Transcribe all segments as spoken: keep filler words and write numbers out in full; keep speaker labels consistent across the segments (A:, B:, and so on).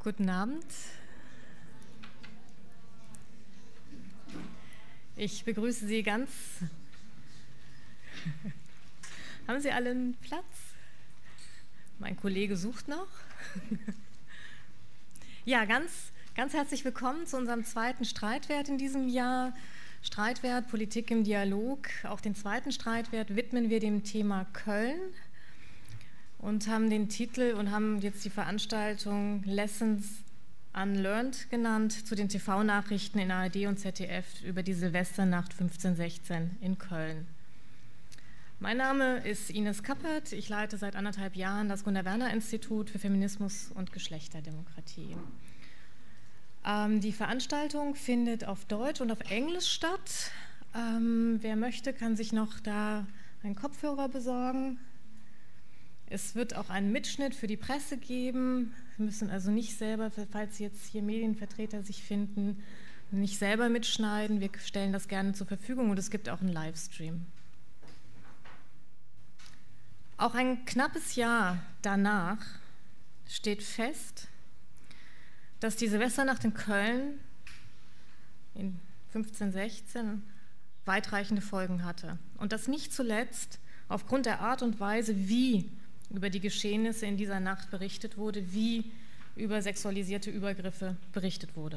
A: Guten Abend. Ich begrüße Sie ganz. Haben Sie alle einen Platz? Mein Kollege sucht noch. Ja, ganz, ganz herzlich willkommen zu unserem zweiten Streitwert in diesem Jahr. Streitwert Politik im Dialog. Auch den zweiten Streitwert widmen wir dem Thema Köln und haben den Titel und haben jetzt die Veranstaltung Lessons Unlearned genannt zu den T V-Nachrichten in A R D und Z D F über die Silvesternacht fünfzehn sechzehn in Köln. Mein Name ist Ines Kappert. Ich leite seit anderthalb Jahren das Gunnar-Werner-Institut für Feminismus und Geschlechterdemokratie. Ähm, die Veranstaltung findet auf Deutsch und auf Englisch statt. Ähm, wer möchte, kann sich noch da einen Kopfhörer besorgen. Es wird auch einen Mitschnitt für die Presse geben. Sie müssen also nicht selber, falls jetzt hier Medienvertreter sich finden, nicht selber mitschneiden. Wir stellen das gerne zur Verfügung und es gibt auch einen Livestream. Auch ein knappes Jahr danach steht fest, dass die Silvesternacht in Köln in fünfzehn sechzehn weitreichende Folgen hatte. Und das nicht zuletzt aufgrund der Art und Weise, wie über die Geschehnisse in dieser Nacht berichtet wurde, wie über sexualisierte Übergriffe berichtet wurde.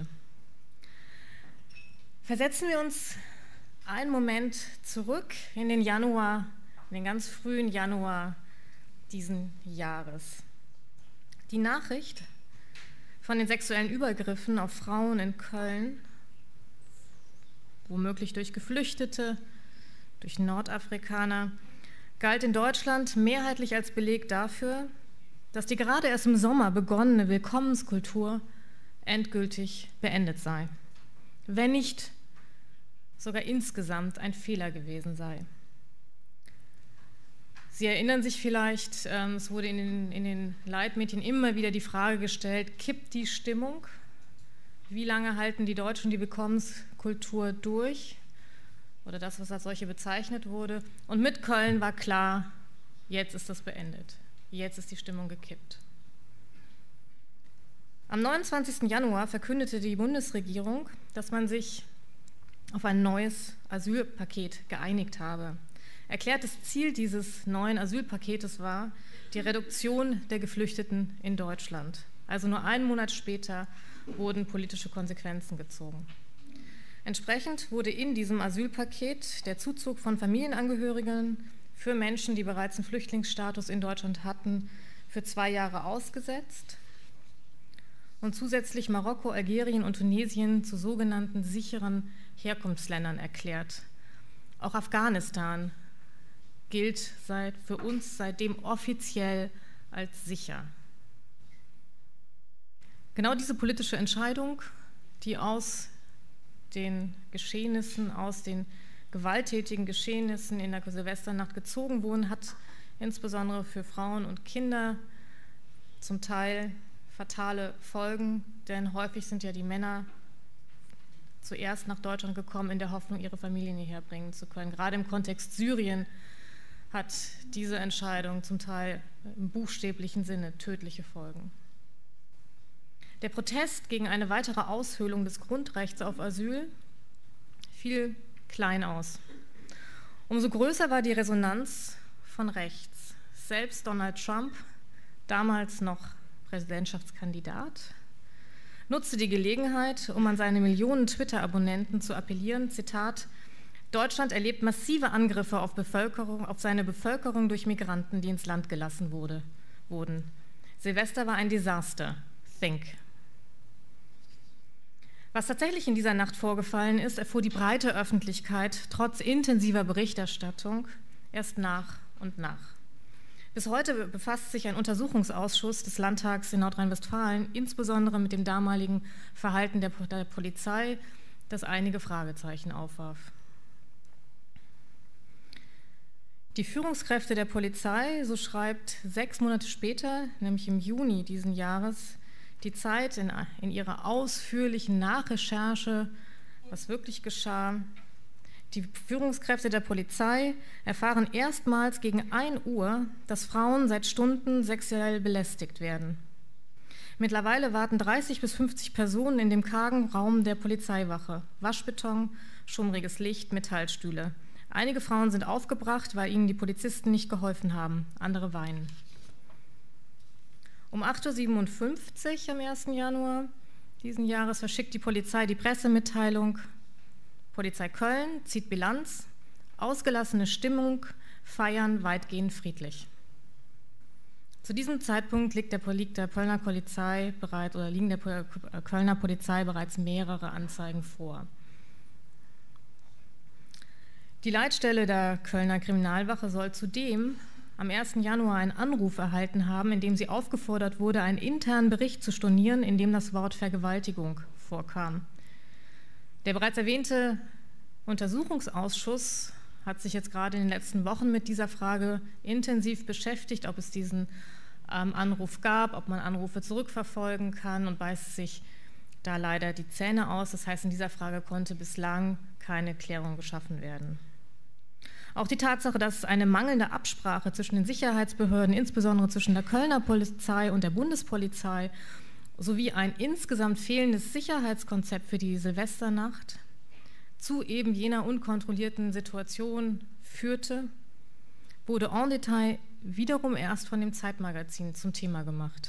A: Versetzen wir uns einen Moment zurück in den Januar, in den ganz frühen Januar diesen Jahres. Die Nachricht von den sexuellen Übergriffen auf Frauen in Köln, womöglich durch Geflüchtete, durch Nordafrikaner, galt in Deutschland mehrheitlich als Beleg dafür, dass die gerade erst im Sommer begonnene Willkommenskultur endgültig beendet sei, wenn nicht sogar insgesamt ein Fehler gewesen sei. Sie erinnern sich vielleicht, es wurde in den, in den Leitmedien immer wieder die Frage gestellt, kippt die Stimmung? Wie lange halten die Deutschen die Willkommenskultur durch? Oder das, was als solche bezeichnet wurde. Und mit Köln war klar, jetzt ist das beendet. Jetzt ist die Stimmung gekippt. Am neunundzwanzigsten Januar verkündete die Bundesregierung, dass man sich auf ein neues Asylpaket geeinigt habe. Erklärtes Ziel dieses neuen Asylpaketes war die Reduktion der Geflüchteten in Deutschland. Also nur einen Monat später wurden politische Konsequenzen gezogen. Entsprechend wurde in diesem Asylpaket der Zuzug von Familienangehörigen für Menschen, die bereits einen Flüchtlingsstatus in Deutschland hatten, für zwei Jahre ausgesetzt und zusätzlich Marokko, Algerien und Tunesien zu sogenannten sicheren Herkunftsländern erklärt. Auch Afghanistan gilt seit, für uns seitdem offiziell als sicher. Genau diese politische Entscheidung, die aus den Geschehnissen, aus den gewalttätigen Geschehnissen in der Silvesternacht gezogen wurden, hat insbesondere für Frauen und Kinder zum Teil fatale Folgen, denn häufig sind ja die Männer zuerst nach Deutschland gekommen, in der Hoffnung, ihre Familien hierher bringen zu können. Gerade im Kontext Syrien hat diese Entscheidung zum Teil im buchstäblichen Sinne tödliche Folgen. Der Protest gegen eine weitere Aushöhlung des Grundrechts auf Asyl fiel klein aus. Umso größer war die Resonanz von rechts. Selbst Donald Trump, damals noch Präsidentschaftskandidat, nutzte die Gelegenheit, um an seine Millionen Twitter-Abonnenten zu appellieren, Zitat, Deutschland erlebt massive Angriffe auf, Bevölkerung, auf seine Bevölkerung durch Migranten, die ins Land gelassen wurde, wurden. Silvester war ein Desaster. Think. Was tatsächlich in dieser Nacht vorgefallen ist, erfuhr die breite Öffentlichkeit trotz intensiver Berichterstattung erst nach und nach. Bis heute befasst sich ein Untersuchungsausschuss des Landtags in Nordrhein-Westfalen insbesondere mit dem damaligen Verhalten der, der Polizei, das einige Fragezeichen aufwarf. Die Führungskräfte der Polizei, so schreibt sechs Monate später, nämlich im Juni diesen Jahres, die Zeit in, in ihrer ausführlichen Nachrecherche, was wirklich geschah. Die Führungskräfte der Polizei erfahren erstmals gegen ein Uhr, dass Frauen seit Stunden sexuell belästigt werden. Mittlerweile warten dreißig bis fünfzig Personen in dem kargen Raum der Polizeiwache. Waschbeton, schummriges Licht, Metallstühle. Einige Frauen sind aufgebracht, weil ihnen die Polizisten nicht geholfen haben. Andere weinen. Um acht Uhr siebenundfünfzig am ersten Januar diesen Jahres verschickt die Polizei die Pressemitteilung: Polizei Köln zieht Bilanz, ausgelassene Stimmung, Feiern weitgehend friedlich. Zu diesem Zeitpunkt liegt der, liegt der Kölner Polizei bereit, oder liegen der Kölner Polizei bereits mehrere Anzeigen vor. Die Leitstelle der Kölner Kriminalwache soll zudem am ersten Januar einen Anruf erhalten haben, in dem sie aufgefordert wurde, einen internen Bericht zu stornieren, in dem das Wort Vergewaltigung vorkam. Der bereits erwähnte Untersuchungsausschuss hat sich jetzt gerade in den letzten Wochen mit dieser Frage intensiv beschäftigt, ob es diesen ähm, Anruf gab, ob man Anrufe zurückverfolgen kann, und beißt sich da leider die Zähne aus. Das heißt, in dieser Frage konnte bislang keine Klärung geschaffen werden. Auch die Tatsache, dass eine mangelnde Absprache zwischen den Sicherheitsbehörden, insbesondere zwischen der Kölner Polizei und der Bundespolizei, sowie ein insgesamt fehlendes Sicherheitskonzept für die Silvesternacht zu eben jener unkontrollierten Situation führte, wurde en Detail wiederum erst von dem Zeitmagazin zum Thema gemacht.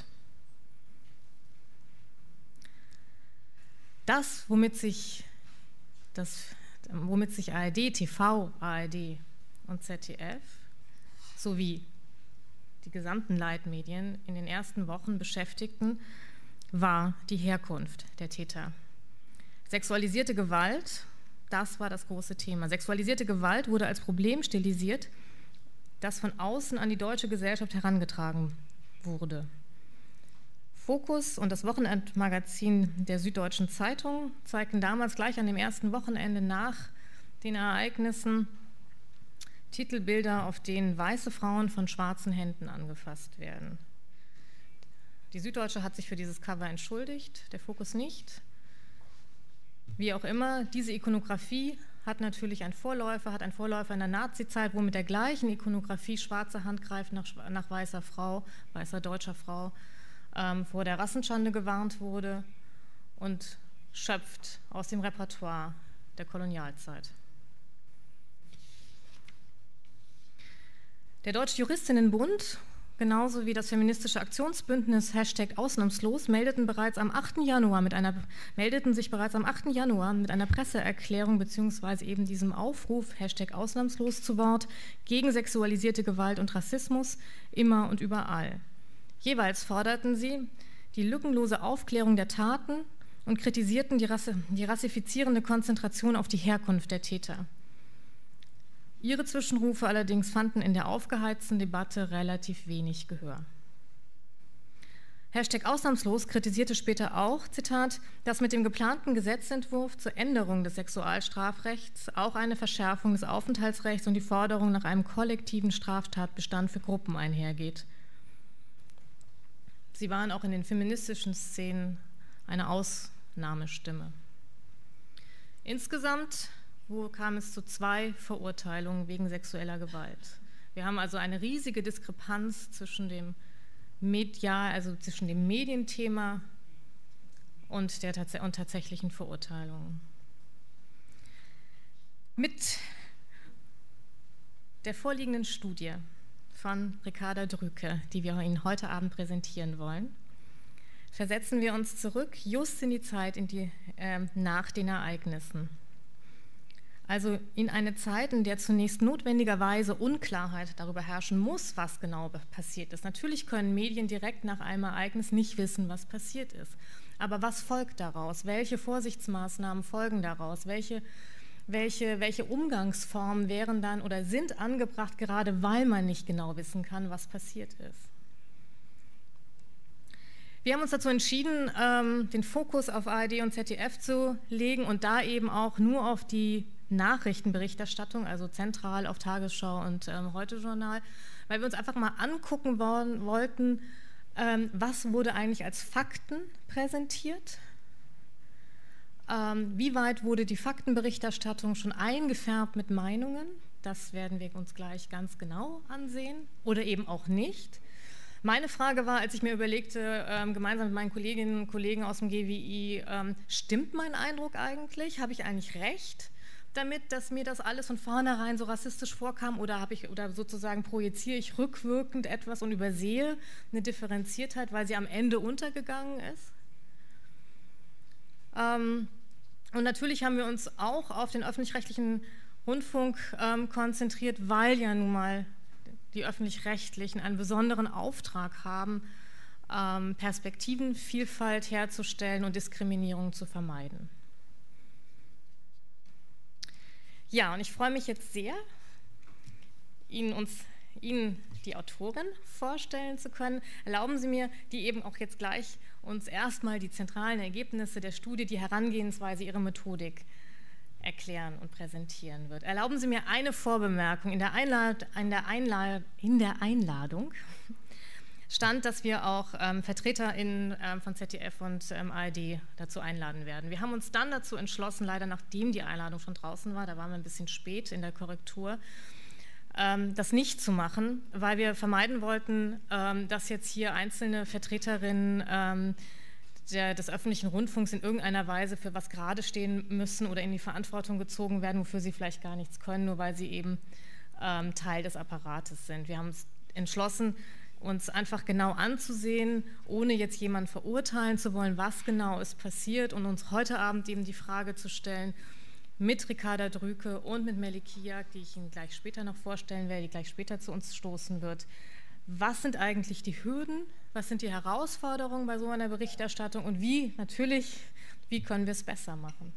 A: Das, womit sich, das, womit sich A R D, T V, A R D und Z D F sowie die gesamten Leitmedien in den ersten Wochen beschäftigten, war die Herkunft der Täter. Sexualisierte Gewalt, das war das große Thema. Sexualisierte Gewalt wurde als Problem stilisiert, das von außen an die deutsche Gesellschaft herangetragen wurde. Fokus und das Wochenendmagazin der Süddeutschen Zeitung zeigten damals gleich an dem ersten Wochenende nach den Ereignissen Titelbilder, auf denen weiße Frauen von schwarzen Händen angefasst werden. Die Süddeutsche hat sich für dieses Cover entschuldigt, der Fokus nicht. Wie auch immer, diese Ikonografie hat natürlich einen Vorläufer, hat einen Vorläufer in der Nazizeit, wo mit der gleichen Ikonografie schwarze Hand greift nach, nach weißer Frau, weißer deutscher Frau, ähm, vor der Rassenschande gewarnt wurde und schöpft aus dem Repertoire der Kolonialzeit. Der Deutsche Juristinnenbund, genauso wie das feministische Aktionsbündnis Hashtag Ausnahmslos, meldeten, bereits am achten Januar mit einer, meldeten sich bereits am achten Januar mit einer Presseerklärung bzw. eben diesem Aufruf Hashtag Ausnahmslos zu Wort gegen sexualisierte Gewalt und Rassismus immer und überall. Jeweils forderten sie die lückenlose Aufklärung der Taten und kritisierten die, Rasse, die rassifizierende Konzentration auf die Herkunft der Täter. Ihre Zwischenrufe allerdings fanden in der aufgeheizten Debatte relativ wenig Gehör. Hashtag Ausnahmslos kritisierte später auch, Zitat, dass mit dem geplanten Gesetzentwurf zur Änderung des Sexualstrafrechts auch eine Verschärfung des Aufenthaltsrechts und die Forderung nach einem kollektiven Straftatbestand für Gruppen einhergeht. Sie waren auch in den feministischen Szenen eine Ausnahmestimme. Insgesamt Wo kam es zu zwei Verurteilungen wegen sexueller Gewalt. Wir haben also eine riesige Diskrepanz zwischen dem Medial, also zwischen dem Medienthema und der tats- und tatsächlichen Verurteilungen. Mit der vorliegenden Studie von Ricarda Drüke, die wir Ihnen heute Abend präsentieren wollen, versetzen wir uns zurück just in die Zeit in die, äh, nach den Ereignissen. Also in eine Zeit, in der zunächst notwendigerweise Unklarheit darüber herrschen muss, was genau passiert ist. Natürlich können Medien direkt nach einem Ereignis nicht wissen, was passiert ist. Aber was folgt daraus? Welche Vorsichtsmaßnahmen folgen daraus? Welche, welche, welche Umgangsformen wären dann oder sind angebracht, gerade weil man nicht genau wissen kann, was passiert ist? Wir haben uns dazu entschieden, den Fokus auf A R D und Z D F zu legen und da eben auch nur auf die Nachrichtenberichterstattung, also zentral auf Tagesschau und ähm, Heute-Journal, weil wir uns einfach mal angucken wollen, wollten, ähm, was wurde eigentlich als Fakten präsentiert, ähm, wie weit wurde die Faktenberichterstattung schon eingefärbt mit Meinungen, das werden wir uns gleich ganz genau ansehen oder eben auch nicht. Meine Frage war, als ich mir überlegte, ähm, gemeinsam mit meinen Kolleginnen und Kollegen aus dem G W I, ähm, stimmt mein Eindruck eigentlich? Habe ich eigentlich recht damit, dass mir das alles von vornherein so rassistisch vorkam, oder habe ich oder sozusagen projiziere ich rückwirkend etwas und übersehe eine Differenziertheit, weil sie am Ende untergegangen ist? Ähm, und natürlich haben wir uns auch auf den öffentlich-rechtlichen Rundfunk ähm, konzentriert, weil ja nun mal die Öffentlich-Rechtlichen einen besonderen Auftrag haben, ähm, Perspektivenvielfalt herzustellen und Diskriminierung zu vermeiden. Ja, und ich freue mich jetzt sehr, Ihnen, uns, Ihnen die Autorin vorstellen zu können. Erlauben Sie mir, die eben auch jetzt gleich uns erstmal die zentralen Ergebnisse der Studie, die Herangehensweise, ihre Methodik erklären und präsentieren wird. Erlauben Sie mir eine Vorbemerkung. In der, Einlad in der, Einlad in der Einladung stand, dass wir auch ähm, VertreterInnen ähm, von Z D F und ähm, A R D dazu einladen werden. Wir haben uns dann dazu entschlossen, leider nachdem die Einladung schon draußen war, da waren wir ein bisschen spät in der Korrektur, ähm, das nicht zu machen, weil wir vermeiden wollten, ähm, dass jetzt hier einzelne Vertreterinnen ähm, der, des öffentlichen Rundfunks in irgendeiner Weise für was gerade stehen müssen oder in die Verantwortung gezogen werden, wofür sie vielleicht gar nichts können, nur weil sie eben ähm, Teil des Apparates sind. Wir haben uns entschlossen, uns einfach genau anzusehen, ohne jetzt jemanden verurteilen zu wollen, was genau ist passiert, und uns heute Abend eben die Frage zu stellen, mit Ricarda Drüke und mit Melih Kiyak, die ich Ihnen gleich später noch vorstellen werde, die gleich später zu uns stoßen wird, was sind eigentlich die Hürden, was sind die Herausforderungen bei so einer Berichterstattung und wie, natürlich, wie können wir es besser machen.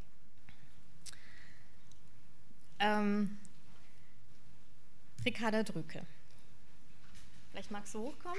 A: Ähm, Ricarda Drüke. Vielleicht magst du hochkommen.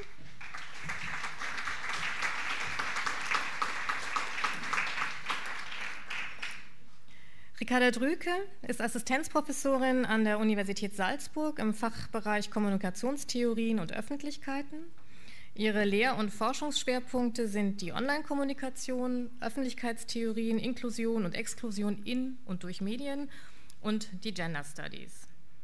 A: Ricarda Drüke ist Assistenzprofessorin an der Universität Salzburg im Fachbereich Kommunikationstheorien und Öffentlichkeiten. Ihre Lehr- und Forschungsschwerpunkte sind die Online-Kommunikation, Öffentlichkeitstheorien, Inklusion und Exklusion in und durch Medien und die Gender Studies.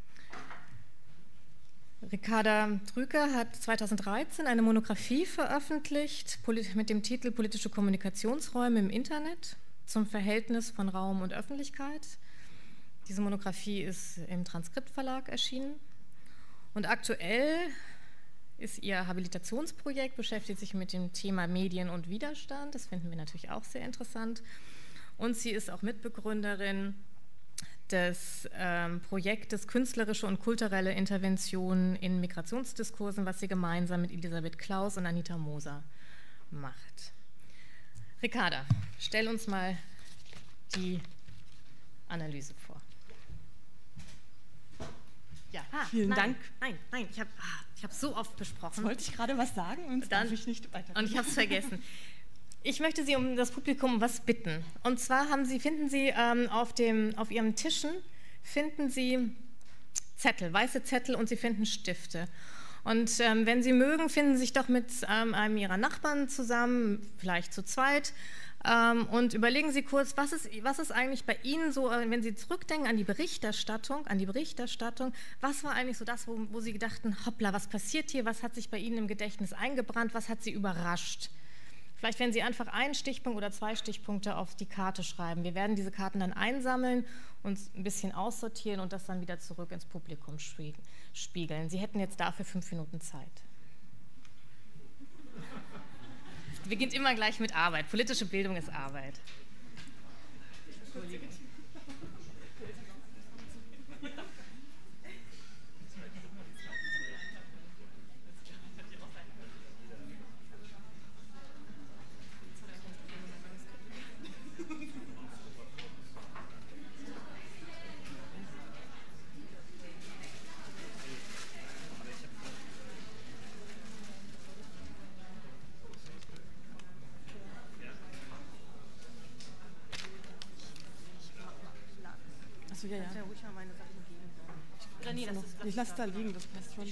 A: Ricarda Drüke hat zweitausenddreizehn eine Monographie veröffentlicht mit dem Titel Politische Kommunikationsräume im Internet zum Verhältnis von Raum und Öffentlichkeit. Diese Monographie ist im Transkriptverlag erschienen. Und aktuell ist ihr Habilitationsprojekt, beschäftigt sich mit dem Thema Medien und Widerstand. Das finden wir natürlich auch sehr interessant. Und sie ist auch Mitbegründerin des ähm, Projektes Künstlerische und kulturelle Interventionen in Migrationsdiskursen, was sie gemeinsam mit Elisabeth Klaus und Anita Moser macht. Ricarda, stell uns mal die Analyse vor.
B: Ja, ah, vielen
A: nein,
B: Dank.
A: Nein, nein, ich habe ah, ich hab so oft besprochen.
B: Jetzt wollte ich gerade was sagen und
A: dann
B: darf ich nicht weiter.
A: Und ich habe es vergessen. Ich möchte Sie um das Publikum um was bitten. Und zwar haben Sie, finden Sie ähm, auf, dem, auf Ihren Tischen finden Sie Zettel, weiße Zettel, und Sie finden Stifte. Und ähm, wenn Sie mögen, finden Sie sich doch mit ähm, einem Ihrer Nachbarn zusammen, vielleicht zu zweit, ähm, und überlegen Sie kurz, was ist, was ist eigentlich bei Ihnen so, wenn Sie zurückdenken an die Berichterstattung, an die Berichterstattung, was war eigentlich so das, wo, wo Sie dachten, hoppla, was passiert hier, was hat sich bei Ihnen im Gedächtnis eingebrannt, was hat Sie überrascht? Vielleicht, wenn Sie einfach einen Stichpunkt oder zwei Stichpunkte auf die Karte schreiben. Wir werden diese Karten dann einsammeln, uns ein bisschen aussortieren und das dann wieder zurück ins Publikum spiegeln. Sie hätten jetzt dafür fünf Minuten Zeit. Es beginnt immer gleich mit Arbeit. Politische Bildung ist Arbeit. Entschuldigung.
B: Achso, ja, ja.
A: Ich ruhig mal meine Sachen geben. Oder nee, das ist,
B: ich lasse da liegen, das passt schon.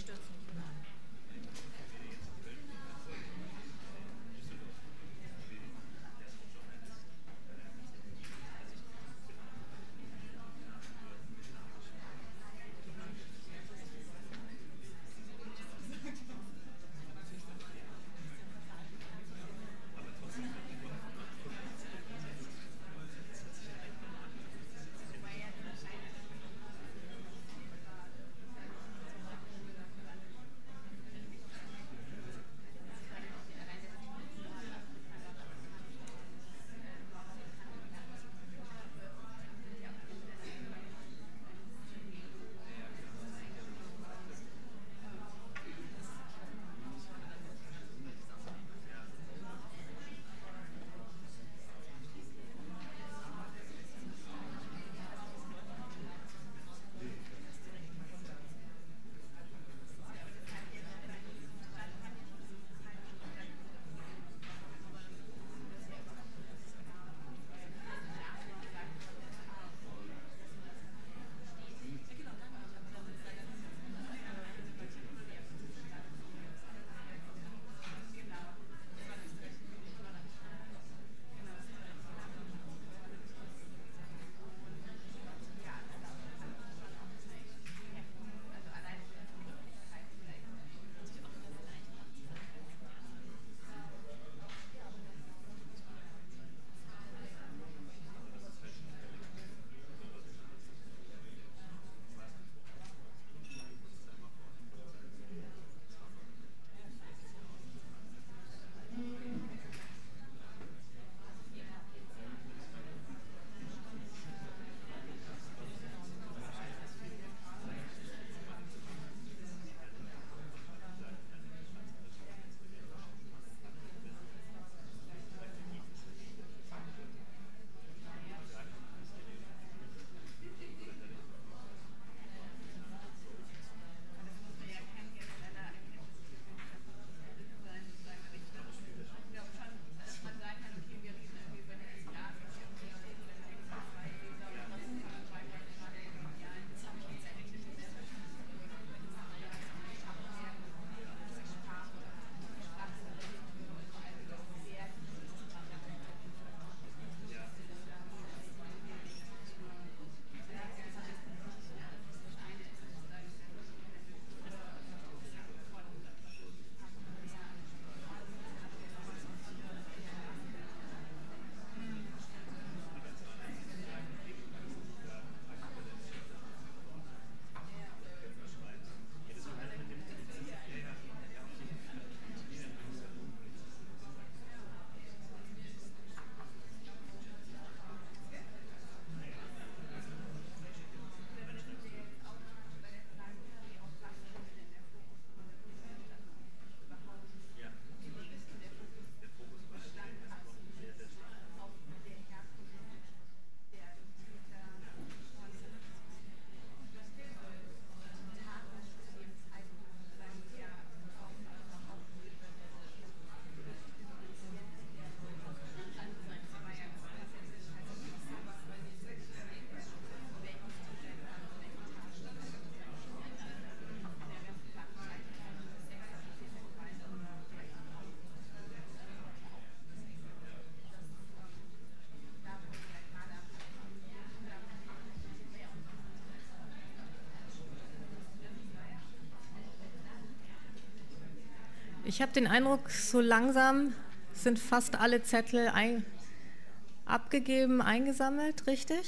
A: Ich habe den Eindruck, so langsam sind fast alle Zettel ein, abgegeben, eingesammelt, richtig?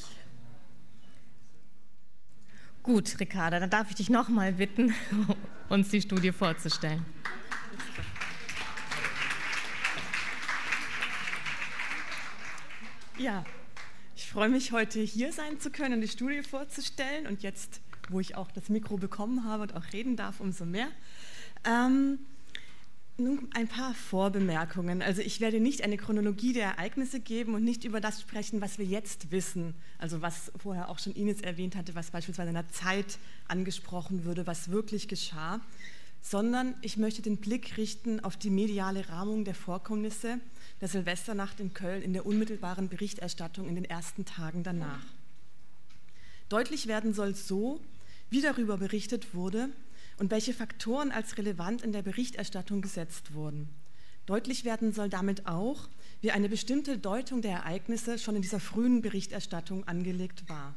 A: Gut, Ricarda, dann darf ich dich noch mal bitten, uns die Studie vorzustellen.
B: Ja, ich freue mich, heute hier sein zu können und die Studie vorzustellen. Und jetzt, wo ich auch das Mikro bekommen habe und auch reden darf, umso mehr. Ähm, nun ein paar Vorbemerkungen. Also ich werde nicht eine Chronologie der Ereignisse geben und nicht über das sprechen, was wir jetzt wissen. Also was vorher auch schon Ines erwähnt hatte, was beispielsweise in der Zeit angesprochen würde, was wirklich geschah. Sondern ich möchte den Blick richten auf die mediale Rahmung der Vorkommnisse der Silvesternacht in Köln in der unmittelbaren Berichterstattung in den ersten Tagen danach. Deutlich werden soll so, wie darüber berichtet wurde und welche Faktoren als relevant in der Berichterstattung gesetzt wurden. Deutlich werden soll damit auch, wie eine bestimmte Deutung der Ereignisse schon in dieser frühen Berichterstattung angelegt war.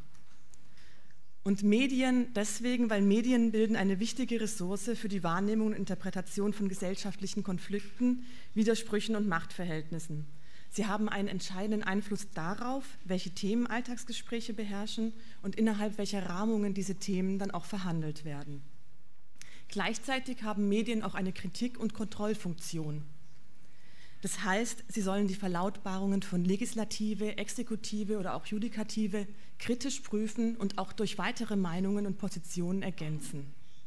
B: Und Medien deswegen, weil Medien bilden eine wichtige Ressource für die Wahrnehmung und Interpretation von gesellschaftlichen Konflikten, Widersprüchen und Machtverhältnissen. Sie haben einen entscheidenden Einfluss darauf, welche Themen Alltagsgespräche beherrschen und innerhalb welcher Rahmungen diese Themen dann auch verhandelt werden. Gleichzeitig haben Medien auch eine Kritik- und Kontrollfunktion. Das heißt, sie sollen die Verlautbarungen von Legislative, Exekutive oder auch Judikative kritisch prüfen und auch durch weitere Meinungen und Positionen ergänzen.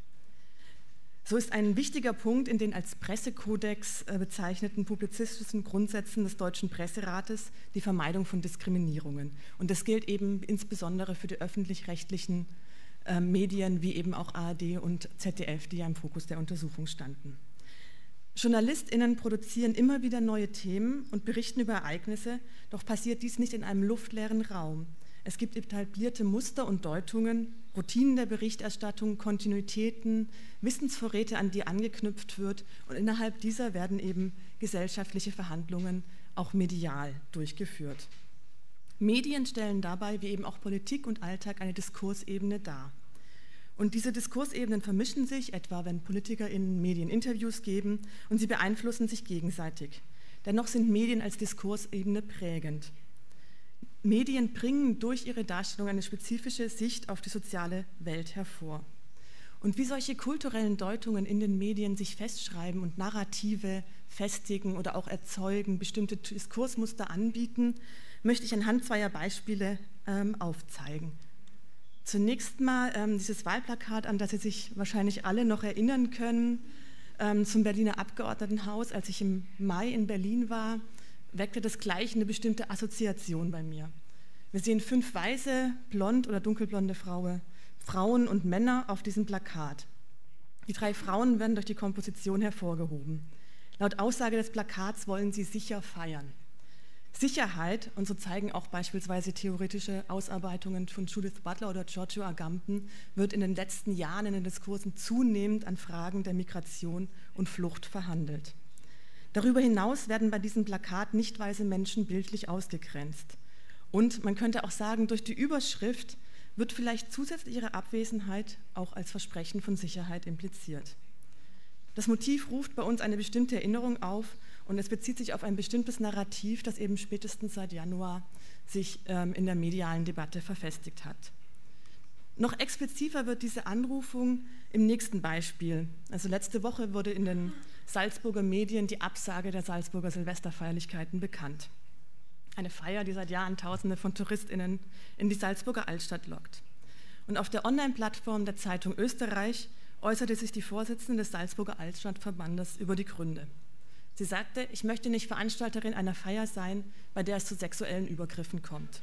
B: So ist ein wichtiger Punkt in den als Pressekodex bezeichneten publizistischen Grundsätzen des Deutschen Presserates die Vermeidung von Diskriminierungen. Und das gilt eben insbesondere für die öffentlich-rechtlichen äh, Medien wie eben auch A R D und Z D F, die ja im Fokus der Untersuchung standen. JournalistInnen produzieren immer wieder neue Themen und berichten über Ereignisse, doch passiert dies nicht in einem luftleeren Raum. Es gibt etablierte Muster und Deutungen, Routinen der Berichterstattung, Kontinuitäten, Wissensvorräte, an die angeknüpft wird, und innerhalb dieser werden eben gesellschaftliche Verhandlungen auch medial durchgeführt. Medien stellen dabei, wie eben auch Politik und Alltag, eine Diskursebene dar. Und diese Diskursebenen vermischen sich, etwa wenn PolitikerInnen Medien Interviews geben, und sie beeinflussen sich gegenseitig. Dennoch sind Medien als Diskursebene prägend. Medien bringen durch ihre Darstellung eine spezifische Sicht auf die soziale Welt hervor. Und wie solche kulturellen Deutungen in den Medien sich festschreiben und Narrative festigen oder auch erzeugen, bestimmte Diskursmuster anbieten, möchte ich anhand zweier Beispiele ähm, aufzeigen. Zunächst mal ähm, dieses Wahlplakat, an das Sie sich wahrscheinlich alle noch erinnern können, ähm, zum Berliner Abgeordnetenhaus. Als ich im Mai in Berlin war, weckte das gleich eine bestimmte Assoziation bei mir. Wir sehen fünf weiße, blond oder dunkelblonde Frauen, Frauen und Männer auf diesem Plakat. Die drei Frauen werden durch die Komposition hervorgehoben. Laut Aussage des Plakats wollen sie sicher feiern. Sicherheit, und so zeigen auch beispielsweise theoretische Ausarbeitungen von Judith Butler oder Giorgio Agamben, wird in den letzten Jahren in den Diskursen zunehmend an Fragen der Migration und Flucht verhandelt. Darüber hinaus werden bei diesem Plakat nicht weiße Menschen bildlich ausgegrenzt. Und man könnte auch sagen, durch die Überschrift wird vielleicht zusätzlich ihre Abwesenheit auch als Versprechen von Sicherheit impliziert. Das Motiv ruft bei uns eine bestimmte Erinnerung auf, und es bezieht sich auf ein bestimmtes Narrativ, das eben spätestens seit Januar sich ähm, in der medialen Debatte verfestigt hat. Noch expliziter wird diese Anrufung im nächsten Beispiel. Also letzte Woche wurde in den Salzburger Medien die Absage der Salzburger Silvesterfeierlichkeiten bekannt. Eine Feier, die seit Jahren Tausende von TouristInnen in die Salzburger Altstadt lockt. Und auf der Online-Plattform der Zeitung Österreich äußerte sich die Vorsitzende des Salzburger Altstadtverbandes über die Gründe. Sie sagte, ich möchte nicht Veranstalterin einer Feier sein, bei der es zu sexuellen Übergriffen kommt.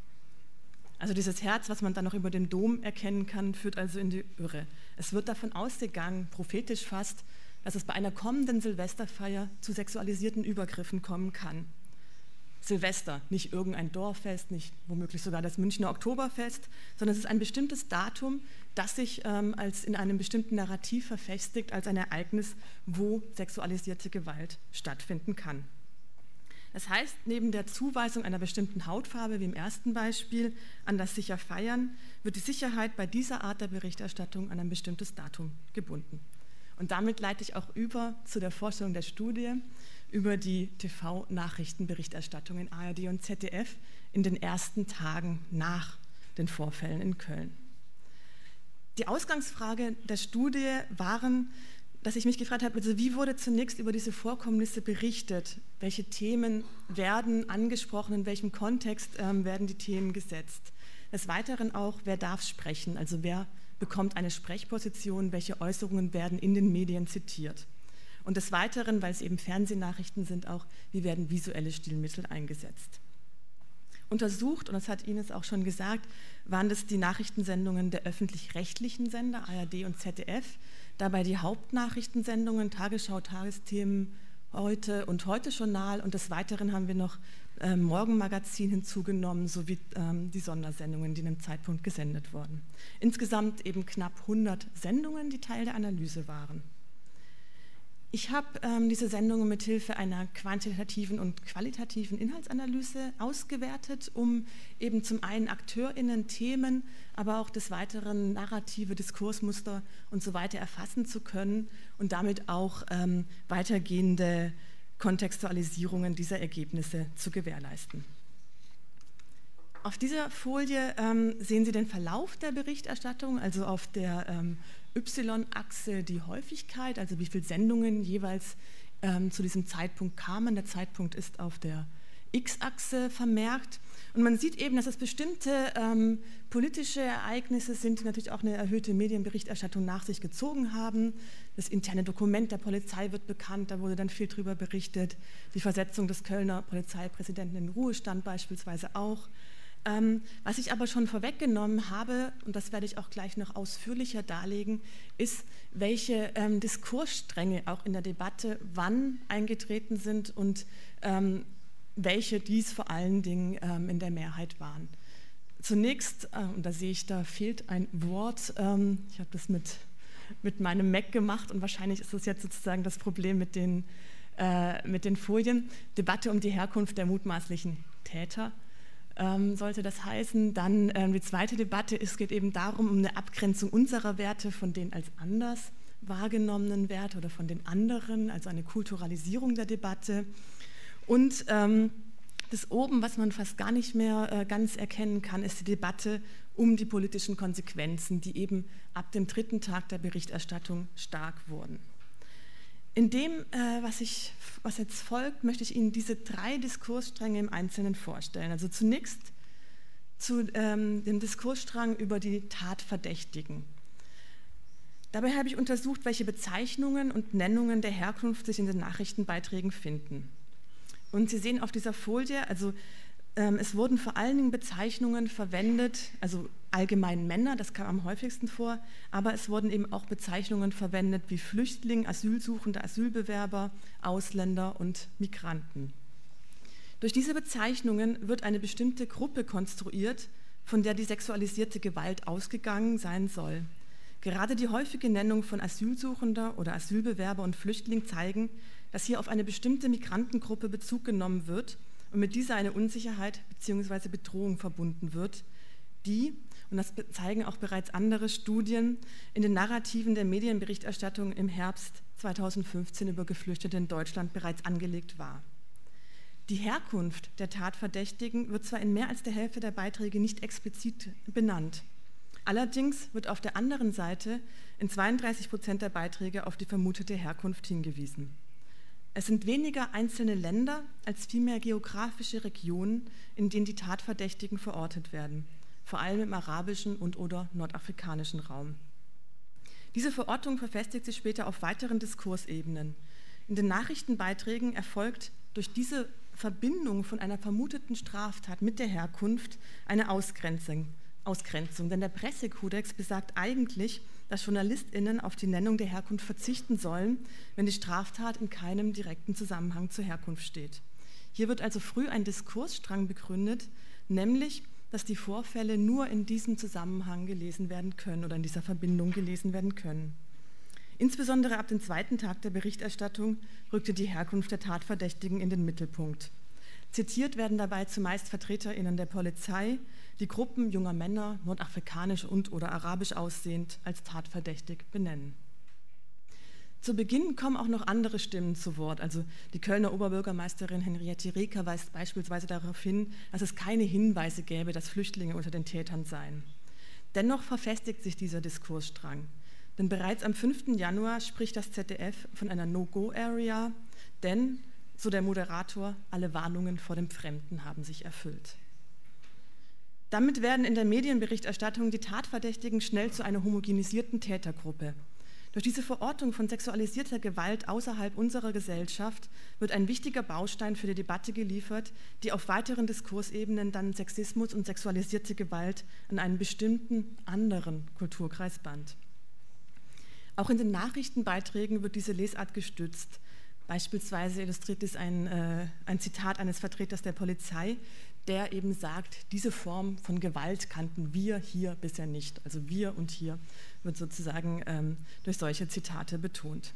B: Also dieses Herz, was man dann noch über dem Dom erkennen kann, führt also in die Irre. Es wird davon ausgegangen, prophetisch fast, dass es bei einer kommenden Silvesterfeier zu sexualisierten Übergriffen kommen kann. Silvester, nicht irgendein Dorffest, nicht womöglich sogar das Münchner Oktoberfest, sondern es ist ein bestimmtes Datum, das sich ähm, als in einem bestimmten Narrativ verfestigt, als ein Ereignis, wo sexualisierte Gewalt stattfinden kann. Das heißt, neben der Zuweisung einer bestimmten Hautfarbe, wie im ersten Beispiel, an das sicher Feiern, wird die Sicherheit bei dieser Art der Berichterstattung an ein bestimmtes Datum gebunden. Und damit leite ich auch über zu der Vorstellung der Studie über die T V-Nachrichtenberichterstattung in A R D und Z D F in den ersten Tagen nach den Vorfällen in Köln. Die Ausgangsfrage der Studie waren, dass ich mich gefragt habe, also wie wurde zunächst über diese Vorkommnisse berichtet? Welche Themen werden angesprochen, in welchem Kontext ähm, werden die Themen gesetzt? Des Weiteren auch, wer darf sprechen, also wer bekommt eine Sprechposition, welche Äußerungen werden in den Medien zitiert? Und des Weiteren, weil es eben Fernsehnachrichten sind, auch, wie werden visuelle Stilmittel eingesetzt? Untersucht, und das hat Ines auch schon gesagt, waren das die Nachrichtensendungen der öffentlich-rechtlichen Sender, A R D und Z D F, dabei die Hauptnachrichtensendungen, Tagesschau, Tagesthemen, Heute und Heute-Journal, und des Weiteren haben wir noch äh, Morgenmagazin hinzugenommen, sowie ähm, die Sondersendungen, die in dem Zeitpunkt gesendet wurden. Insgesamt eben knapp hundert Sendungen, die Teil der Analyse waren. Ich habe ähm, diese Sendungen mit Hilfe einer quantitativen und qualitativen Inhaltsanalyse ausgewertet, um eben zum einen AkteurInnen, Themen, aber auch des Weiteren narrative Diskursmuster und so weiter erfassen zu können und damit auch ähm, weitergehende Kontextualisierungen dieser Ergebnisse zu gewährleisten. Auf dieser Folie ähm, sehen Sie den Verlauf der Berichterstattung, also auf der ähm, Y-Achse die Häufigkeit, also wie viele Sendungen jeweils ähm, zu diesem Zeitpunkt kamen. Der Zeitpunkt ist auf der X-Achse vermerkt. Und man sieht eben, dass es bestimmte ähm, politische Ereignisse sind, die natürlich auch eine erhöhte Medienberichterstattung nach sich gezogen haben. Das interne Dokument der Polizei wird bekannt, da wurde dann viel drüber berichtet. Die Versetzung des Kölner Polizeipräsidenten in den Ruhestand beispielsweise auch. Ähm, was ich aber schon vorweggenommen habe, und das werde ich auch gleich noch ausführlicher darlegen, ist, welche ähm, Diskursstränge auch in der Debatte wann eingetreten sind und ähm, welche dies vor allen Dingen ähm, in der Mehrheit waren. Zunächst, äh, und da sehe ich, da fehlt ein Wort, ähm, ich habe das mit, mit meinem Mac gemacht und wahrscheinlich ist das jetzt sozusagen das Problem mit den, äh, mit den Folien, Debatte um die Herkunft der mutmaßlichen Täter. Ähm, sollte das heißen. Dann ähm, die zweite Debatte, es geht eben darum, um eine Abgrenzung unserer Werte von den als anders wahrgenommenen Werten oder von den anderen, also eine Kulturalisierung der Debatte. Und ähm, das oben, was man fast gar nicht mehr äh, ganz erkennen kann, ist die Debatte um die politischen Konsequenzen, die eben ab dem dritten Tag der Berichterstattung stark wurden. In dem, äh, was, ich, was jetzt folgt, möchte ich Ihnen diese drei Diskursstränge im Einzelnen vorstellen. Also zunächst zu ähm, dem Diskursstrang über die Tatverdächtigen. Dabei habe ich untersucht, welche Bezeichnungen und Nennungen der Herkunft sich in den Nachrichtenbeiträgen finden. Und Sie sehen auf dieser Folie, also ähm, es wurden vor allen Dingen Bezeichnungen verwendet, also allgemein Männer, das kam am häufigsten vor, aber es wurden eben auch Bezeichnungen verwendet wie Flüchtling, Asylsuchende, Asylbewerber, Ausländer und Migranten. Durch diese Bezeichnungen wird eine bestimmte Gruppe konstruiert, von der die sexualisierte Gewalt ausgegangen sein soll. Gerade die häufige Nennung von Asylsuchender oder Asylbewerber und Flüchtling zeigen, dass hier auf eine bestimmte Migrantengruppe Bezug genommen wird und mit dieser eine Unsicherheit bzw. Bedrohung verbunden wird, die, und das zeigen auch bereits andere Studien, in den Narrativen der Medienberichterstattung im Herbst zweitausendfünfzehn über Geflüchtete in Deutschland bereits angelegt war. Die Herkunft der Tatverdächtigen wird zwar in mehr als der Hälfte der Beiträge nicht explizit benannt, allerdings wird auf der anderen Seite in zweiunddreißig Prozent der Beiträge auf die vermutete Herkunft hingewiesen. Es sind weniger einzelne Länder als vielmehr geografische Regionen, in denen die Tatverdächtigen verortet werden, vor allem im arabischen und oder nordafrikanischen Raum. Diese Verortung verfestigt sich später auf weiteren Diskursebenen. In den Nachrichtenbeiträgen erfolgt durch diese Verbindung von einer vermuteten Straftat mit der Herkunft eine Ausgrenzung. Ausgrenzung. Denn der Pressekodex besagt eigentlich, dass JournalistInnen auf die Nennung der Herkunft verzichten sollen, wenn die Straftat in keinem direkten Zusammenhang zur Herkunft steht. Hier wird also früh ein Diskursstrang begründet, nämlich, dass die Vorfälle nur in diesem Zusammenhang gelesen werden können oder in dieser Verbindung gelesen werden können. Insbesondere ab dem zweiten Tag der Berichterstattung rückte die Herkunft der Tatverdächtigen in den Mittelpunkt. Zitiert werden dabei zumeist VertreterInnen der Polizei, die Gruppen junger Männer, nordafrikanisch und oder arabisch aussehend, als tatverdächtig benennen. Zu Beginn kommen auch noch andere Stimmen zu Wort. Also die Kölner Oberbürgermeisterin Henriette Reker weist beispielsweise darauf hin, dass es keine Hinweise gäbe, dass Flüchtlinge unter den Tätern seien. Dennoch verfestigt sich dieser Diskursstrang. Denn bereits am fünften Januar spricht das Z D F von einer No-Go-Area, denn, so der Moderator, alle Warnungen vor dem Fremden haben sich erfüllt. Damit werden in der Medienberichterstattung die Tatverdächtigen schnell zu einer homogenisierten Tätergruppe. Durch diese Verortung von sexualisierter Gewalt außerhalb unserer Gesellschaft wird ein wichtiger Baustein für die Debatte geliefert, die auf weiteren Diskursebenen dann Sexismus und sexualisierte Gewalt an einen bestimmten anderen Kulturkreis band. Auch in den Nachrichtenbeiträgen wird diese Lesart gestützt. Beispielsweise illustriert dies ein, äh, ein Zitat eines Vertreters der Polizei, der eben sagt, diese Form von Gewalt kannten wir hier bisher nicht. Also wir und hier wird sozusagen ähm, durch solche Zitate betont.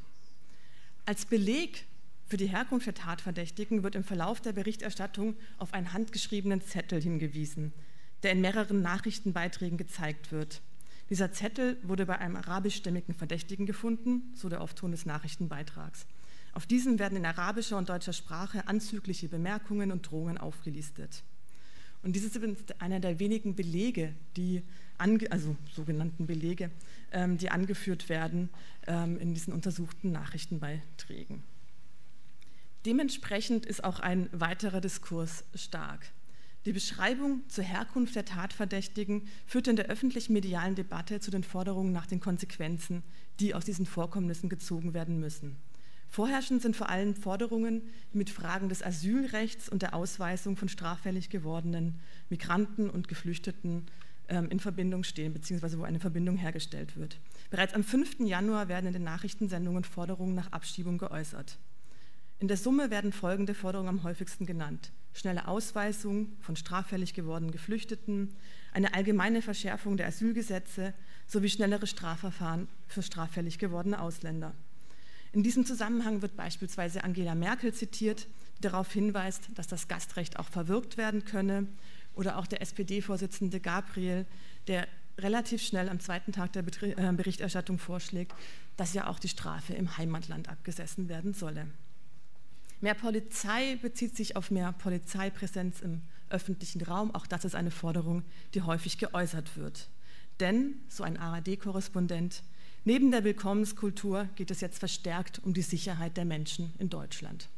B: Als Beleg für die Herkunft der Tatverdächtigen wird im Verlauf der Berichterstattung auf einen handgeschriebenen Zettel hingewiesen, der in mehreren Nachrichtenbeiträgen gezeigt wird. Dieser Zettel wurde bei einem arabischstämmigen Verdächtigen gefunden, so der Aufton des Nachrichtenbeitrags. Auf diesem werden in arabischer und deutscher Sprache anzügliche Bemerkungen und Drohungen aufgelistet. Und dies ist einer der wenigen Belege, die, ange, also sogenannten Belege, ähm, die angeführt werden ähm, in diesen untersuchten Nachrichtenbeiträgen. Dementsprechend ist auch ein weiterer Diskurs stark. Die Beschreibung zur Herkunft der Tatverdächtigen führt in der öffentlichen medialen Debatte zu den Forderungen nach den Konsequenzen, die aus diesen Vorkommnissen gezogen werden müssen. Vorherrschend sind vor allem Forderungen, die mit Fragen des Asylrechts und der Ausweisung von straffällig gewordenen Migranten und Geflüchteten ähm, in Verbindung stehen, beziehungsweise wo eine Verbindung hergestellt wird. Bereits am fünften Januar werden in den Nachrichtensendungen Forderungen nach Abschiebung geäußert. In der Summe werden folgende Forderungen am häufigsten genannt: schnelle Ausweisung von straffällig gewordenen Geflüchteten, eine allgemeine Verschärfung der Asylgesetze sowie schnellere Strafverfahren für straffällig gewordene Ausländer. In diesem Zusammenhang wird beispielsweise Angela Merkel zitiert, die darauf hinweist, dass das Gastrecht auch verwirkt werden könne, oder auch der S P D-Vorsitzende Gabriel, der relativ schnell am zweiten Tag der Berichterstattung vorschlägt, dass ja auch die Strafe im Heimatland abgesessen werden solle. Mehr Polizei bezieht sich auf mehr Polizeipräsenz im öffentlichen Raum. Auch das ist eine Forderung, die häufig geäußert wird. Denn, so ein A R D-Korrespondent, neben der Willkommenskultur geht es jetzt verstärkt um die Sicherheit der Menschen in Deutschland.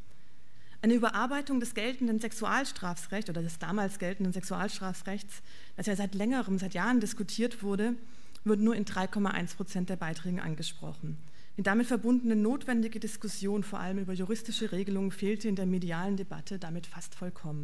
B: Eine Überarbeitung des geltenden Sexualstrafrechts oder des damals geltenden Sexualstrafrechts, das ja seit längerem, seit Jahren diskutiert wurde, wird nur in drei Komma eins Prozent der Beiträge angesprochen. Die damit verbundene notwendige Diskussion, vor allem über juristische Regelungen, fehlte in der medialen Debatte damit fast vollkommen.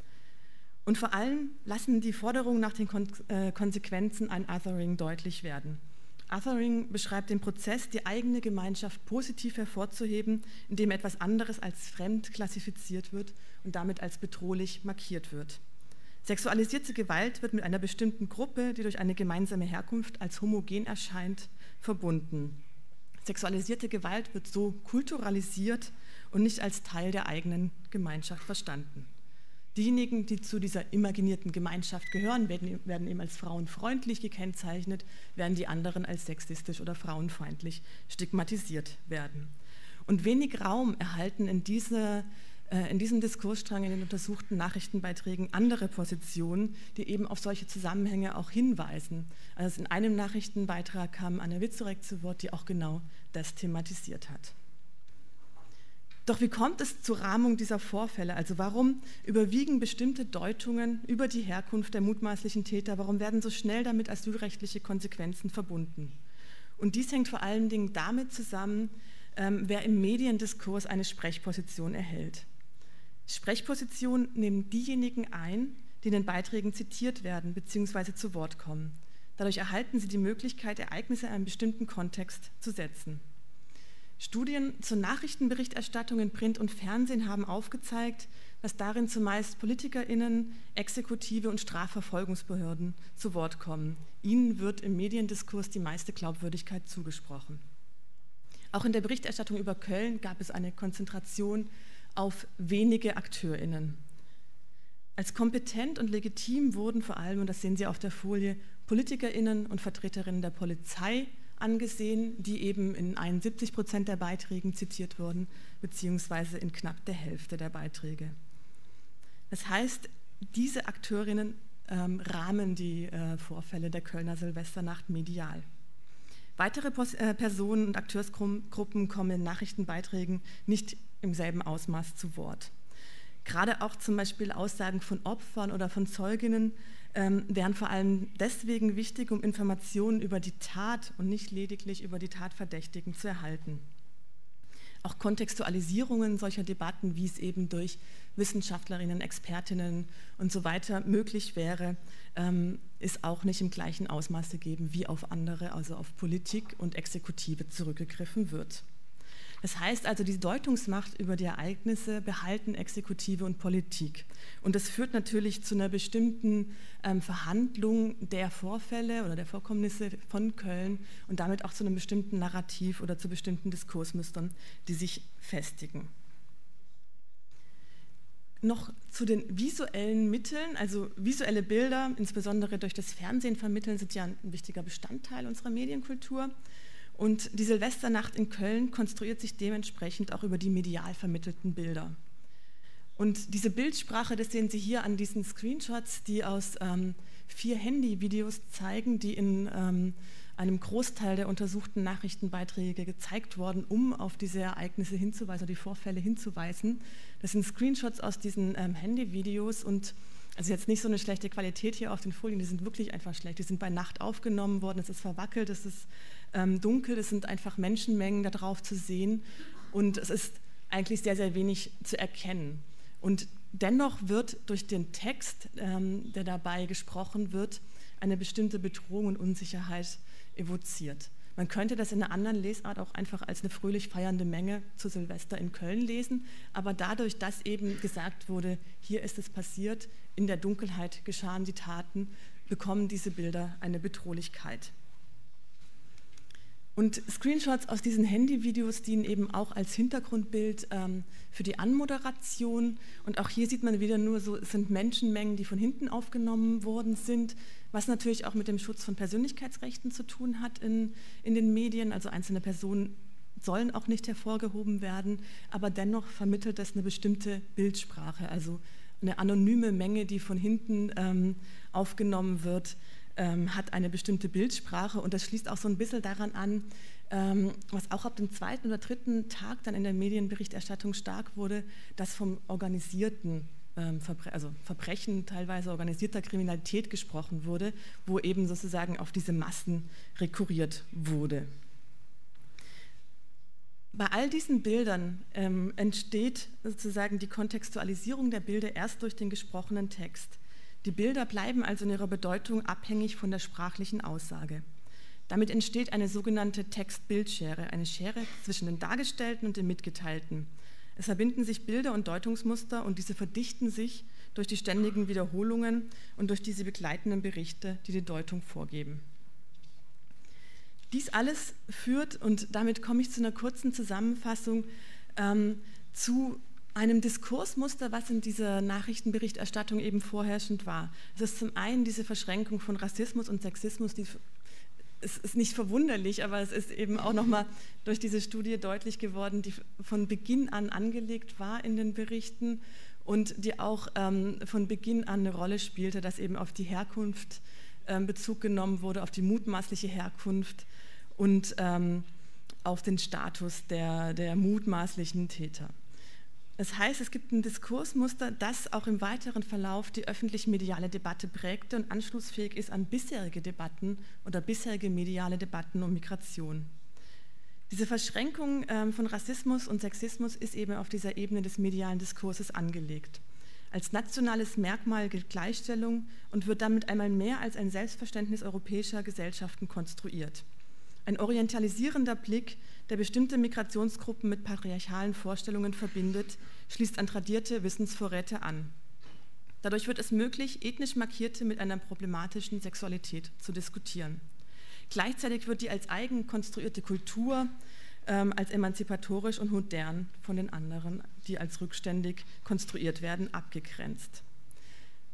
B: Und vor allem lassen die Forderungen nach den Kon äh, Konsequenzen ein Othering deutlich werden. Othering beschreibt den Prozess, die eigene Gemeinschaft positiv hervorzuheben, indem etwas anderes als fremd klassifiziert wird und damit als bedrohlich markiert wird. Sexualisierte Gewalt wird mit einer bestimmten Gruppe, die durch eine gemeinsame Herkunft als homogen erscheint, verbunden. Sexualisierte Gewalt wird so kulturalisiert und nicht als Teil der eigenen Gemeinschaft verstanden. Diejenigen, die zu dieser imaginierten Gemeinschaft gehören, werden, werden eben als frauenfreundlich gekennzeichnet, während die anderen als sexistisch oder frauenfeindlich stigmatisiert werden. Und wenig Raum erhalten in, diese, äh, in diesem Diskursstrang, in den untersuchten Nachrichtenbeiträgen andere Positionen, die eben auf solche Zusammenhänge auch hinweisen. Also in einem Nachrichtenbeitrag kam Anne Witzorek zu Wort, die auch genau das thematisiert hat. Doch wie kommt es zur Rahmung dieser Vorfälle? Also warum überwiegen bestimmte Deutungen über die Herkunft der mutmaßlichen Täter? Warum werden so schnell damit asylrechtliche Konsequenzen verbunden? Und dies hängt vor allen Dingen damit zusammen, ähm, wer im Mediendiskurs eine Sprechposition erhält. Sprechpositionen nehmen diejenigen ein, die in den Beiträgen zitiert werden bzw. zu Wort kommen. Dadurch erhalten sie die Möglichkeit, Ereignisse in einem bestimmten Kontext zu setzen. Studien zur Nachrichtenberichterstattung in Print und Fernsehen haben aufgezeigt, dass darin zumeist PolitikerInnen, Exekutive und Strafverfolgungsbehörden zu Wort kommen. Ihnen wird im Mediendiskurs die meiste Glaubwürdigkeit zugesprochen. Auch in der Berichterstattung über Köln gab es eine Konzentration auf wenige AkteurInnen. Als kompetent und legitim wurden vor allem, und das sehen Sie auf der Folie, PolitikerInnen und VertreterInnen der Polizei, angesehen, die eben in einundsiebzig Prozent der Beiträgen zitiert wurden, beziehungsweise in knapp der Hälfte der Beiträge. Das heißt, diese Akteurinnen ähm, rahmen die äh, Vorfälle der Kölner Silvesternacht medial. Weitere Pos äh, Personen und Akteursgruppen kommen in Nachrichtenbeiträgen nicht im selben Ausmaß zu Wort. Gerade auch zum Beispiel Aussagen von Opfern oder von Zeuginnen ähm, wären vor allem deswegen wichtig, um Informationen über die Tat und nicht lediglich über die Tatverdächtigen zu erhalten. Auch Kontextualisierungen solcher Debatten, wie es eben durch Wissenschaftlerinnen, Expertinnen und so weiter möglich wäre, ähm, ist auch nicht im gleichen Ausmaß gegeben, wie auf andere, also auf Politik und Exekutive zurückgegriffen wird. Das heißt also, die Deutungsmacht über die Ereignisse behalten Exekutive und Politik. Und das führt natürlich zu einer bestimmten ähm, Verhandlung der Vorfälle oder der Vorkommnisse von Köln und damit auch zu einem bestimmten Narrativ oder zu bestimmten Diskursmustern, die sich festigen. Noch zu den visuellen Mitteln, also visuelle Bilder, insbesondere durch das Fernsehen vermitteln, sind ja ein wichtiger Bestandteil unserer Medienkultur. Und die Silvesternacht in Köln konstruiert sich dementsprechend auch über die medial vermittelten Bilder. Und diese Bildsprache, das sehen Sie hier an diesen Screenshots, die aus ähm, vier Handyvideos zeigen, die in ähm, einem Großteil der untersuchten Nachrichtenbeiträge gezeigt wurden, um auf diese Ereignisse hinzuweisen, die Vorfälle hinzuweisen. Das sind Screenshots aus diesen ähm, Handyvideos und also jetzt nicht so eine schlechte Qualität hier auf den Folien, die sind wirklich einfach schlecht. Die sind bei Nacht aufgenommen worden, es ist verwackelt, es ist ähm, dunkel, es sind einfach Menschenmengen da drauf zu sehen und es ist eigentlich sehr, sehr wenig zu erkennen. Und dennoch wird durch den Text, ähm, der dabei gesprochen wird, eine bestimmte Bedrohung und Unsicherheit evoziert. Man könnte das in einer anderen Lesart auch einfach als eine fröhlich feiernde Menge zu Silvester in Köln lesen, aber dadurch, dass eben gesagt wurde, hier ist es passiert, in der Dunkelheit geschahen die Taten, bekommen diese Bilder eine Bedrohlichkeit. Und Screenshots aus diesen Handyvideos dienen eben auch als Hintergrundbild ähm, für die Anmoderation. Und auch hier sieht man wieder nur so, es sind Menschenmengen, die von hinten aufgenommen worden sind, was natürlich auch mit dem Schutz von Persönlichkeitsrechten zu tun hat in, in den Medien. Also einzelne Personen sollen auch nicht hervorgehoben werden, aber dennoch vermittelt das eine bestimmte Bildsprache, also eine anonyme Menge, die von hinten ähm, aufgenommen wird, Ähm, hat eine bestimmte Bildsprache und das schließt auch so ein bisschen daran an, ähm, was auch ab dem zweiten oder dritten Tag dann in der Medienberichterstattung stark wurde, dass vom organisierten ähm, Verbre also Verbrechen, teilweise organisierter Kriminalität gesprochen wurde, wo eben sozusagen auf diese Massen rekurriert wurde. Bei all diesen Bildern ähm, entsteht sozusagen die Kontextualisierung der Bilder erst durch den gesprochenen Text. Die Bilder bleiben also in ihrer Bedeutung abhängig von der sprachlichen Aussage. Damit entsteht eine sogenannte Text-Bild-Schere, eine Schere zwischen den Dargestellten und den Mitgeteilten. Es verbinden sich Bilder und Deutungsmuster und diese verdichten sich durch die ständigen Wiederholungen und durch diese begleitenden Berichte, die die Deutung vorgeben. Dies alles führt, und damit komme ich zu einer kurzen Zusammenfassung, ähm, zu einem Diskursmuster, was in dieser Nachrichtenberichterstattung eben vorherrschend war. Es ist zum einen diese Verschränkung von Rassismus und Sexismus, die, es ist nicht verwunderlich, aber es ist eben auch nochmal durch diese Studie deutlich geworden, die von Beginn an angelegt war in den Berichten und die auch ähm, von Beginn an eine Rolle spielte, dass eben auf die Herkunft ähm, Bezug genommen wurde, auf die mutmaßliche Herkunft und ähm, auf den Status der, der mutmaßlichen Täter. Das heißt, es gibt ein Diskursmuster, das auch im weiteren Verlauf die öffentlich-mediale Debatte prägte und anschlussfähig ist an bisherige Debatten oder bisherige mediale Debatten um Migration. Diese Verschränkung ähm, von Rassismus und Sexismus ist eben auf dieser Ebene des medialen Diskurses angelegt. Als nationales Merkmal gilt Gleichstellung und wird damit einmal mehr als ein Selbstverständnis europäischer Gesellschaften konstruiert. Ein orientalisierender Blick, der bestimmte Migrationsgruppen mit patriarchalen Vorstellungen verbindet, schließt an tradierte Wissensvorräte an. Dadurch wird es möglich, ethnisch Markierte mit einer problematischen Sexualität zu diskutieren. Gleichzeitig wird die als eigen konstruierte Kultur ähm, als emanzipatorisch und modern von den anderen, die als rückständig konstruiert werden, abgegrenzt.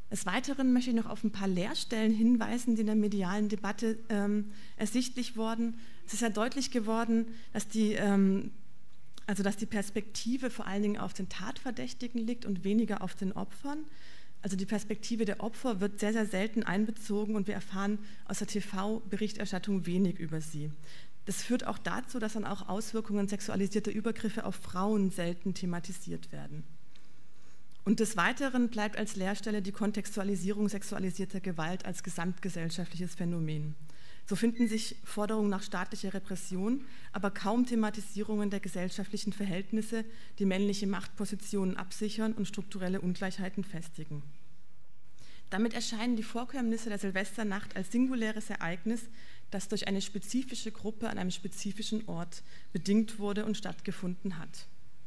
B: Des Weiteren möchte ich noch auf ein paar Leerstellen hinweisen, die in der medialen Debatte ähm, ersichtlich wurden. Es ist ja deutlich geworden, dass die, ähm, also dass die Perspektive vor allen Dingen auf den Tatverdächtigen liegt und weniger auf den Opfern. Also die Perspektive der Opfer wird sehr, sehr selten einbezogen und wir erfahren aus der T V-Berichterstattung wenig über sie. Das führt auch dazu, dass dann auch Auswirkungen sexualisierter Übergriffe auf Frauen selten thematisiert werden. Und des Weiteren bleibt als Leerstelle die Kontextualisierung sexualisierter Gewalt als gesamtgesellschaftliches Phänomen. So finden sich Forderungen nach staatlicher Repression, aber kaum Thematisierungen der gesellschaftlichen Verhältnisse, die männliche Machtpositionen absichern und strukturelle Ungleichheiten festigen. Damit erscheinen die Vorkommnisse der Silvesternacht als singuläres Ereignis, das durch eine spezifische Gruppe an einem spezifischen Ort bedingt wurde und stattgefunden hat.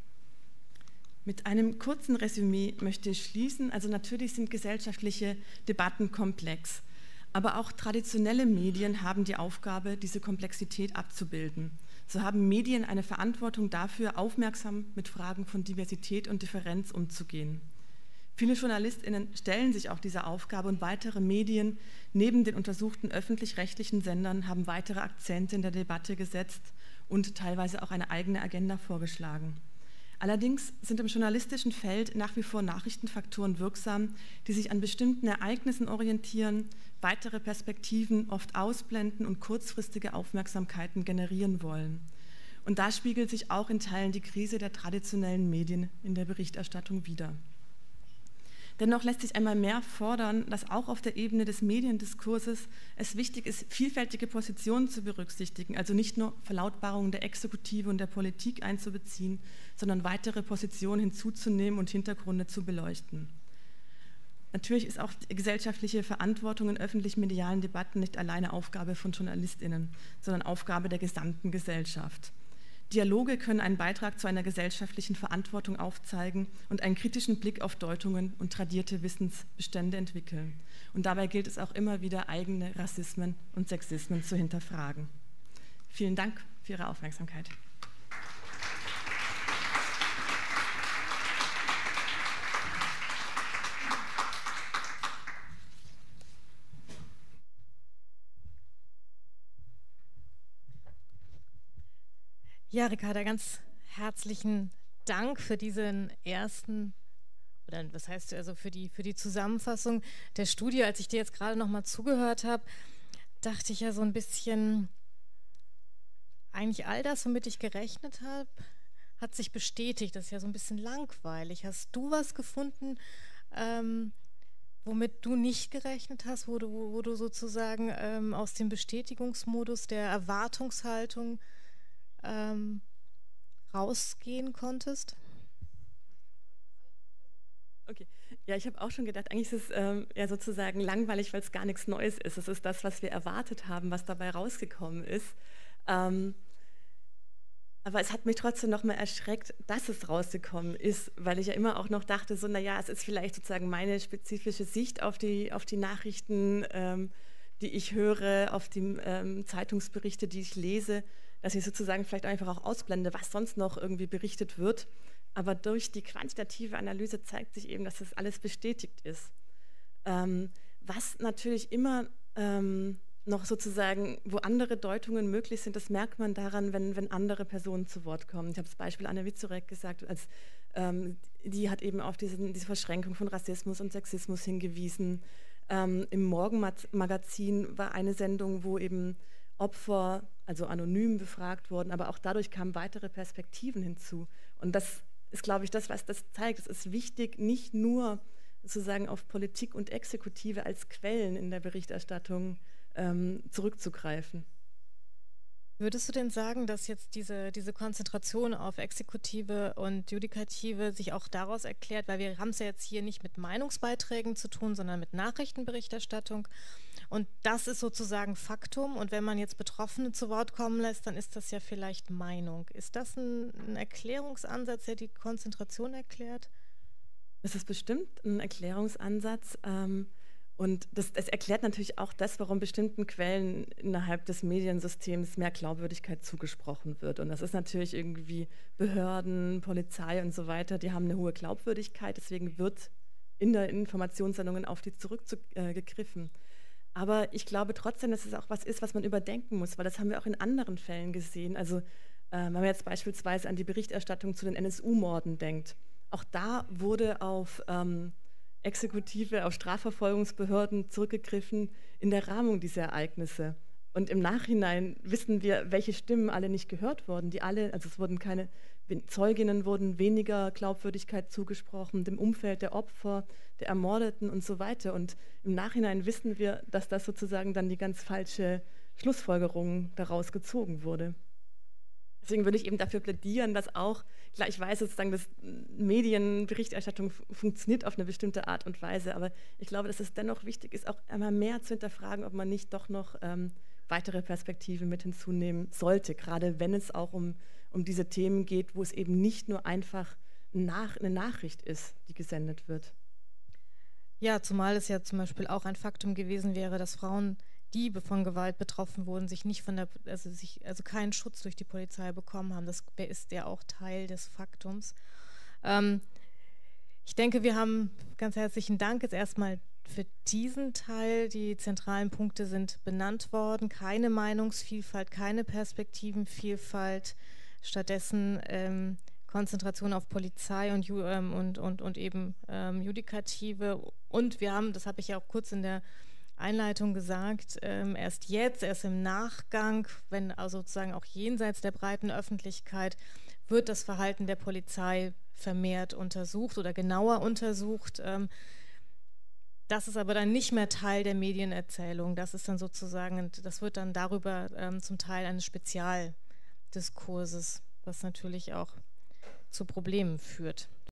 B: Mit einem kurzen Resümee möchte ich schließen. Also natürlich sind gesellschaftliche Debatten komplex, aber auch traditionelle Medien haben die Aufgabe, diese Komplexität abzubilden. So haben Medien eine Verantwortung dafür, aufmerksam mit Fragen von Diversität und Differenz umzugehen. Viele JournalistInnen stellen sich auch dieser Aufgabe und weitere Medien neben den untersuchten öffentlich-rechtlichen Sendern haben weitere Akzente in der Debatte gesetzt und teilweise auch eine eigene Agenda vorgeschlagen. Allerdings sind im journalistischen Feld nach wie vor Nachrichtenfaktoren wirksam, die sich an bestimmten Ereignissen orientieren, weitere Perspektiven oft ausblenden und kurzfristige Aufmerksamkeiten generieren wollen. Und da spiegelt sich auch in Teilen die Krise der traditionellen Medien in der Berichterstattung wider. Dennoch lässt sich einmal mehr fordern, dass auch auf der Ebene des Mediendiskurses es wichtig ist, vielfältige Positionen zu berücksichtigen, also nicht nur Verlautbarungen der Exekutive und der Politik einzubeziehen, sondern weitere Positionen hinzuzunehmen und Hintergründe zu beleuchten. Natürlich ist auch die gesellschaftliche Verantwortung in öffentlich-medialen Debatten nicht alleine Aufgabe von JournalistInnen, sondern Aufgabe der gesamten Gesellschaft. Dialoge können einen Beitrag zu einer gesellschaftlichen Verantwortung aufzeigen und einen kritischen Blick auf Deutungen und tradierte Wissensbestände entwickeln. Und dabei gilt es auch immer wieder, eigene Rassismen und Sexismen zu hinterfragen. Vielen Dank für Ihre Aufmerksamkeit.
A: Ja, Ricarda, ganz herzlichen Dank für diesen ersten, oder was heißt also für die, für die Zusammenfassung der Studie. Als ich dir jetzt gerade noch mal zugehört habe, dachte ich ja so ein bisschen, eigentlich all das, womit ich gerechnet habe, hat sich bestätigt. Das ist ja so ein bisschen langweilig. Hast du was gefunden, ähm, womit du nicht gerechnet hast, wo du, wo du sozusagen ähm, aus dem Bestätigungsmodus der Erwartungshaltung Ähm, rausgehen konntest?
B: Okay, ja, ich habe auch schon gedacht, eigentlich ist es ähm, ja sozusagen langweilig, weil es gar nichts Neues ist. Es ist das, was wir erwartet haben, was dabei rausgekommen ist. Ähm, aber es hat mich trotzdem noch mal erschreckt, dass es rausgekommen ist, weil ich ja immer auch noch dachte, so, naja, es ist vielleicht sozusagen meine spezifische Sicht auf die, auf die Nachrichten, ähm, die ich höre, auf die ähm, Zeitungsberichte, die ich lese, dass ich sozusagen vielleicht einfach auch ausblende, was sonst noch irgendwie berichtet wird. Aber durch die quantitative Analyse zeigt sich eben, dass das alles bestätigt ist. Ähm, was natürlich immer ähm, noch sozusagen, wo andere Deutungen möglich sind, das merkt man daran, wenn, wenn andere Personen zu Wort kommen. Ich habe das Beispiel Anne Wiczorek gesagt, als, ähm, die hat eben auf diesen, diese Verschränkung von Rassismus und Sexismus hingewiesen. Ähm, Im Morgenmagazin war eine Sendung, wo eben Opfer, also anonym befragt wurden, aber auch dadurch kamen weitere Perspektiven hinzu. Und das ist, glaube ich, das, was das zeigt. Es ist wichtig, nicht nur sozusagen auf Politik und Exekutive als Quellen in der Berichterstattung ähm, zurückzugreifen.
A: Würdest du denn sagen, dass jetzt diese, diese Konzentration auf Exekutive und Judikative sich auch daraus erklärt, weil wir haben es ja jetzt hier nicht mit Meinungsbeiträgen zu tun, sondern mit Nachrichtenberichterstattung und das ist sozusagen Faktum und wenn man jetzt Betroffene zu Wort kommen lässt, dann ist das ja vielleicht Meinung. Ist das ein, ein Erklärungsansatz, der die Konzentration erklärt?
B: Das ist bestimmt ein Erklärungsansatz. Ähm Und das, das erklärt natürlich auch das, warum bestimmten Quellen innerhalb des Mediensystems mehr Glaubwürdigkeit zugesprochen wird. Und das ist natürlich irgendwie Behörden, Polizei und so weiter, die haben eine hohe Glaubwürdigkeit. Deswegen wird in der Informationssendungen auf die zurückgegriffen. Aber ich glaube trotzdem, dass es auch was ist, was man überdenken muss, weil das haben wir auch in anderen Fällen gesehen. Also äh, wenn man jetzt beispielsweise an die Berichterstattung zu den N S U-Morden denkt, auch da wurde auf ähm, Exekutive, auf Strafverfolgungsbehörden zurückgegriffen in der Rahmung dieser Ereignisse. Und im Nachhinein wissen wir, welche Stimmen alle nicht gehört wurden. Die alle, also es wurden keine Zeuginnen, wurden weniger Glaubwürdigkeit zugesprochen, dem Umfeld der Opfer, der Ermordeten und so weiter. Und im Nachhinein wissen wir, dass das sozusagen dann die ganz falsche Schlussfolgerung daraus gezogen wurde. Deswegen würde ich eben dafür plädieren, dass auch, klar, ich weiß sozusagen, dass Medienberichterstattung funktioniert auf eine bestimmte Art und Weise, aber ich glaube, dass es dennoch wichtig ist, auch einmal mehr zu hinterfragen, ob man nicht doch noch ähm, weitere Perspektiven mit hinzunehmen sollte, gerade wenn es auch um, um diese Themen geht, wo es eben nicht nur einfach nach, eine Nachricht ist, die gesendet wird.
A: Ja, zumal es ja zum Beispiel auch ein Faktum gewesen wäre, dass Frauen, die von Gewalt betroffen wurden, sich nicht von der, also sich, also keinen Schutz durch die Polizei bekommen haben. Das ist ja auch Teil des Faktums. Ähm, ich denke, wir haben ganz herzlichen Dank jetzt erstmal für diesen Teil. Die zentralen Punkte sind benannt worden. Keine Meinungsvielfalt, keine Perspektivenvielfalt. Stattdessen ähm, Konzentration auf Polizei und, ähm, und, und, und eben ähm, Judikative. Und wir haben, das habe ich ja auch kurz in der Einleitung gesagt, ähm, erst jetzt, erst im Nachgang, wenn also sozusagen auch jenseits der breiten Öffentlichkeit, wird das Verhalten der Polizei vermehrt untersucht oder genauer untersucht. Ähm, das ist aber dann nicht mehr Teil der Medienerzählung. Das ist dann sozusagen, das wird dann darüber ähm, zum Teil eines Spezialdiskurses, was natürlich auch zu Problemen führt.